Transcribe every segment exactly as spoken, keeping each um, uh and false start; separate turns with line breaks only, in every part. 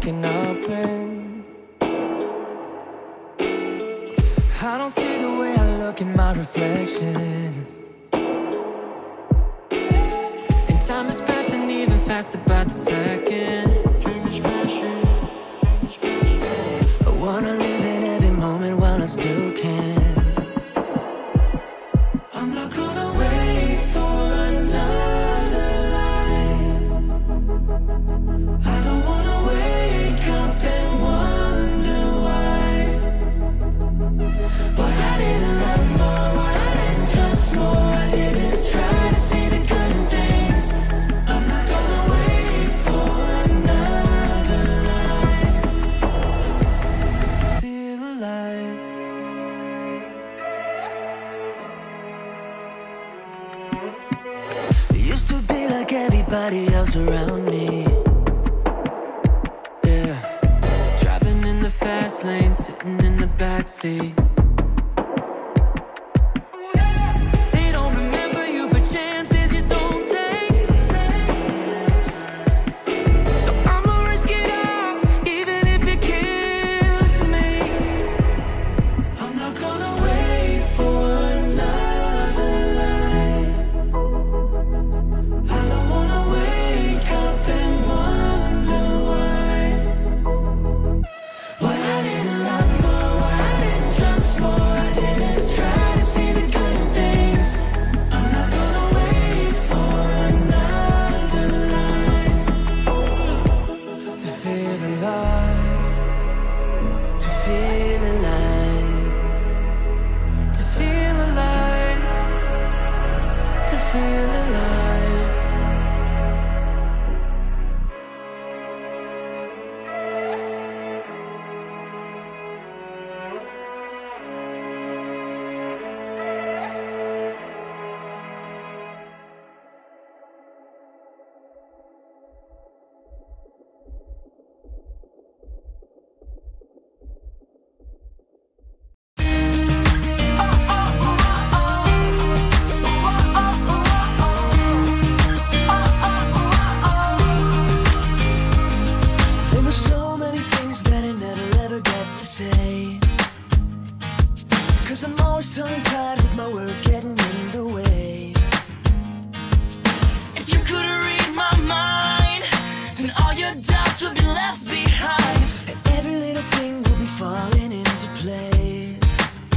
looking up and I don't see the way I look in my reflection. And time is passing even faster by the second. I wanna live in every moment while I still can. I'm not gonna wait for another life. I don't wanna wake up and wonder why. Why I didn't love more, why I didn't trust more. I didn't try to see the good in things. I'm not gonna wait for another life to feel alive. Used to be like everybody else around me. Yeah, driving in the fast lane, sitting in the backseat. They don't remember you for chances you don't take. So I'ma risk it all, even if it kills me. I'm not gonna wait for another life. I don't wanna wake up and wonder why. Why I didn't love more, why I didn't trust more. I didn't try to see the good in things. I'm not gonna wait for another life to feel alive, to feel alive, to feel alive, to feel alive. There were so many things that I never ever got to say, 'cause I'm always tongue-tied with my words getting in the way. If you could read my mind, then all your doubts would be left behind, and every little thing will be falling into place.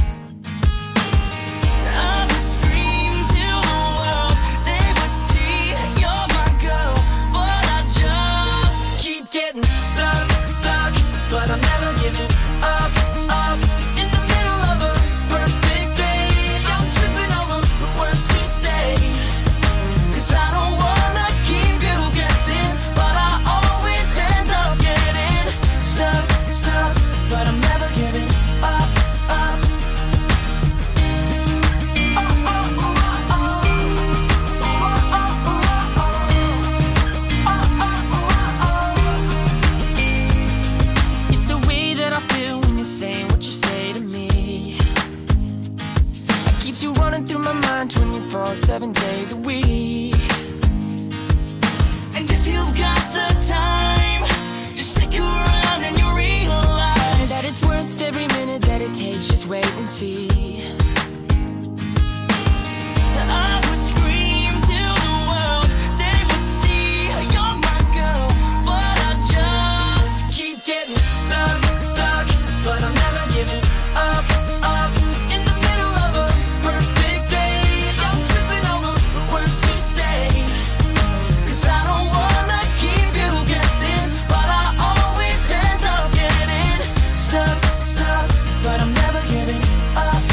I would scream to the world, they would see you're my girl, but I just keep getting stuck, stuck, but I'm never giving up, up. In the middle of a perfect day, I'm tripping over the words to say, 'cause I don't wanna keep you guessing, but I always end up getting stuck, stuck, but I'm never giving up, up. It's the way that I feel when you're saying what you say to me. It keeps you running through my mind twenty-four seven days a week. And if you've got the time, just stick around and you realize that it's worth every minute that it takes. Just wait and see. I would scream to the world, they would see you're my girl, but I just keep getting stuck, stuck, but I'm never giving up, up. In the middle of a perfect day, I'm tripping over the words to say, 'cause I don't wanna keep you guessing, but I always end up getting stuck, stuck, but I'm never giving up,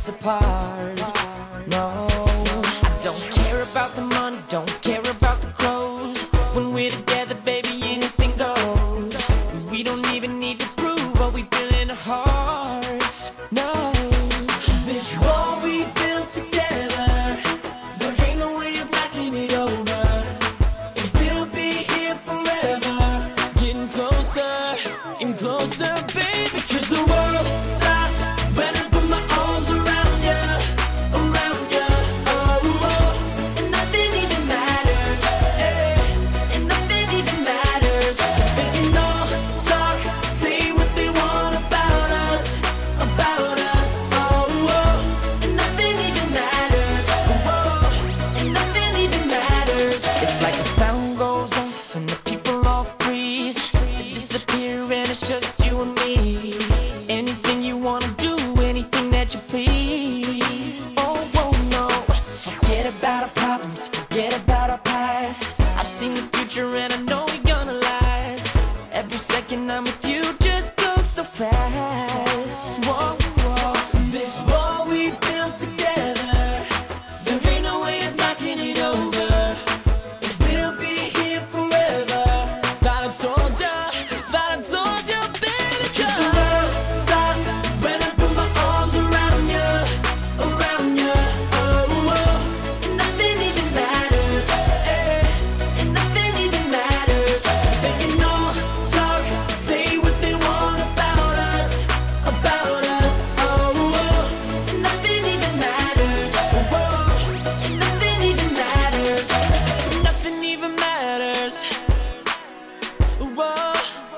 us apart. No, I don't care about the money, don't care about the clothes. When we're together, baby, anything goes. We don't even need to prove what we feel in our hearts. No,
This wall we built together, there ain't no way of knocking it over. And we'll be here forever, getting closer and closer, baby. Cause the world stops when I put my arms around you, around you. Oh, oh. And nothing even matters, eh, and nothing even matters. They can all talk, say what they want about us, about us. Oh, oh. And nothing even matters, oh, and nothing even matters.
it's like the sound goes off and the people all freeze. They disappear and it's just you and me. Anything you wanna do, anything that you please. Oh, oh no, forget about our problems, forget about our past. I've seen the future and I know we're gonna last. Every second I'm with you just goes so fast. Whoa, whoa.
This wall we built together, there ain't no way of knocking it over. And we'll be here forever. Thought I told ya, thought I told ya, baby. Cause the world stops when I put my arms around you, around you. Oh, oh. And nothing even matters, eh, and nothing even matters. They can all talk, say what they want about us, about us. Oh, oh. And nothing even matters, oh, oh. And nothing even matters, nothing even matters. Whoa,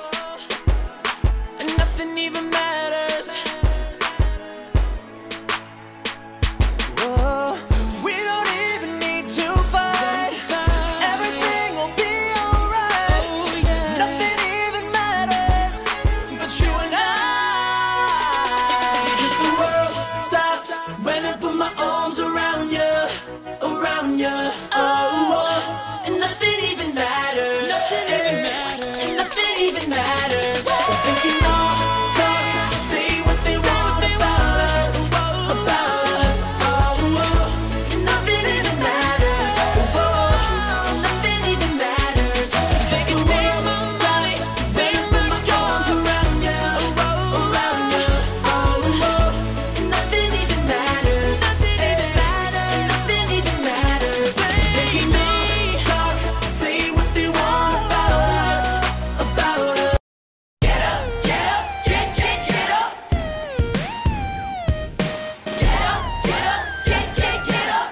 and nothing even matters. Whoa, we don't even need to fight. Everything will be alright. Nothing even matters but you and I. Cause the world stops when I put my arms around you, around you. Oh, oh. And nothing even matters. Nothing even matters. And nothing even matters. They can all talk, say what they want about us, about us. Oh, oh. And nothing even matters. Oh, and nothing even matters. They can take my money, they can put my arms around you, around you. Oh, oh. And nothing even matters. Nothing even matters. And nothing even matters. They can all talk, say what they want about us, about us. Get up, get up, get, get, get up. Get up, get up, get, get, get up.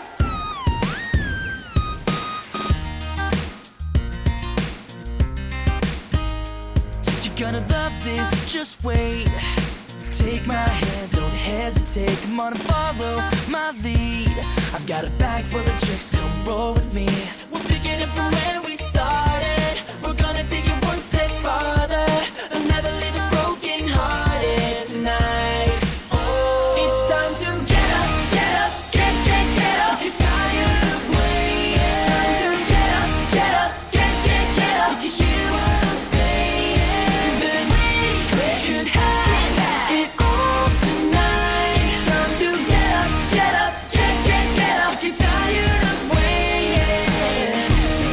You're gonna love this, just wait. Take my hand, don't hesitate. Come on and follow my lead. I've got a bag full of tricks, come roll with me. We'll pick it up from where we started. We're gonna take it one step farther. I'll never leave us broken hearted tonight. Oh, it's time to get up, get up, get, get, get up. If you're tired of waiting, it's time to get up, get up, get, get, get up. If you hear what I'm saying, then we could have it all tonight. It's time to get up, get up, get, get, get up. If you're tired of waiting.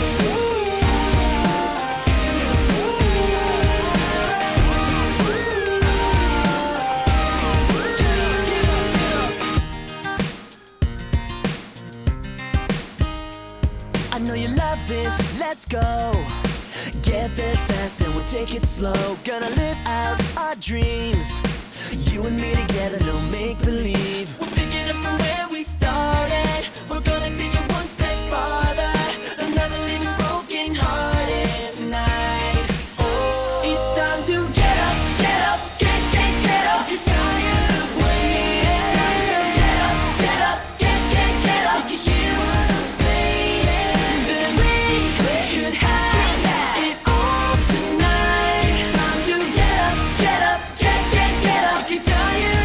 I know you love this, let's go. Get there fast and we'll take it slow. Gonna live out our dreams, you and me together, no make-believe. We'll pick it up from where we started. We're gonna take it one step farther. They'll never leave us broken hearted tonight. Oh, it's time to get up, get up, get, get, get up. If you're tired of waiting, it's time to get up, get up, get, get, get up. If you hear what I'm saying, then we could have it all tonight. It's time to get up, get up, get, get, get up. If you're tired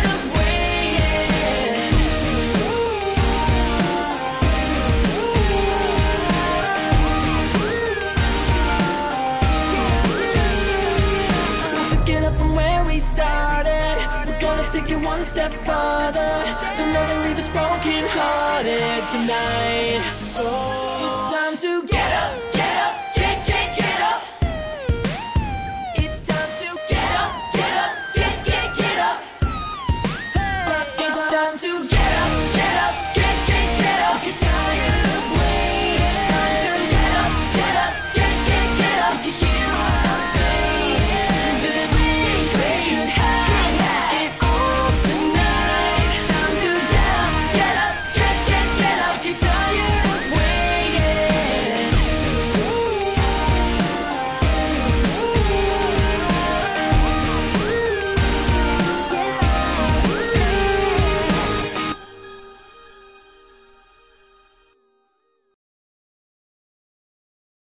take it one step further. They'll never leave us broken hearted tonight. Oh.